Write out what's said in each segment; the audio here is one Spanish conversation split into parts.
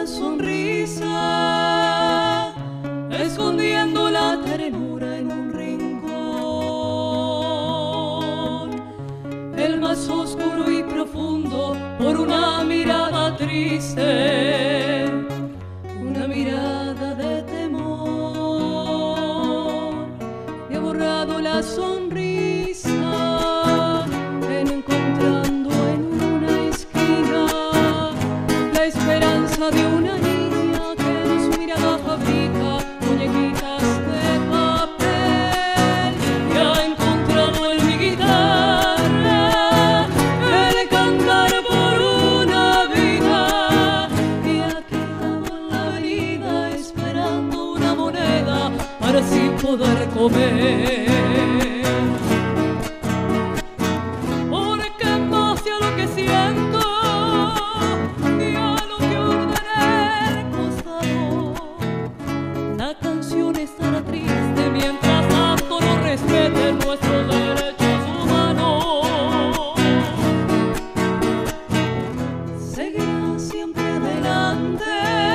sonrisa, escondiendo la ternura en un rincón. El más oscuro y profundo por una mirada triste, una mirada de temor. Y ha borrado la sonrisa, encontrando en una esquina la esperanza de una niña que en su mirada fabrica muñequitas de papel. Y ha encontrado en mi guitarra el cantar por una vida, y ha quedado en la avenida esperando una moneda para así poder comer. Porque más de lo que siento y a lo que ordené costado, la canción estará triste mientras tanto no respeten nuestros derechos humanos. Seguirá siempre adelante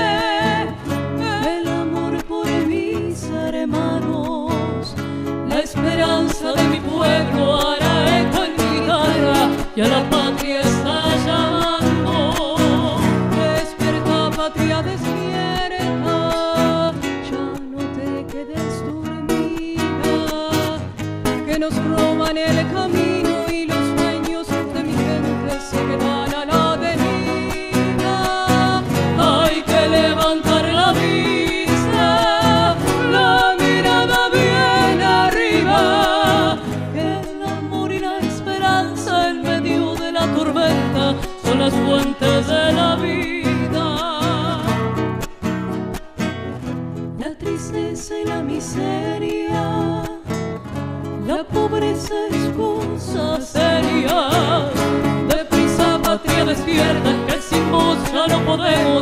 el amor por mis hermanos. La esperanza de mi pueblo hará eco en mi guitarra y a la patria está llamando. Despierta, patria, despierta, ya no te quedes dormida, que nos roban el camino y los sueños de mi gente se quedan a la avenida. Hay que levantar la vista, la mirada bien arriba, que el amor y la esperanza en medio de la tormenta son las fuentes de la vida. La tristeza y la miseria, la pobreza es cosa seria. Deprisa, patria, despierta, que sin vos ya no podemos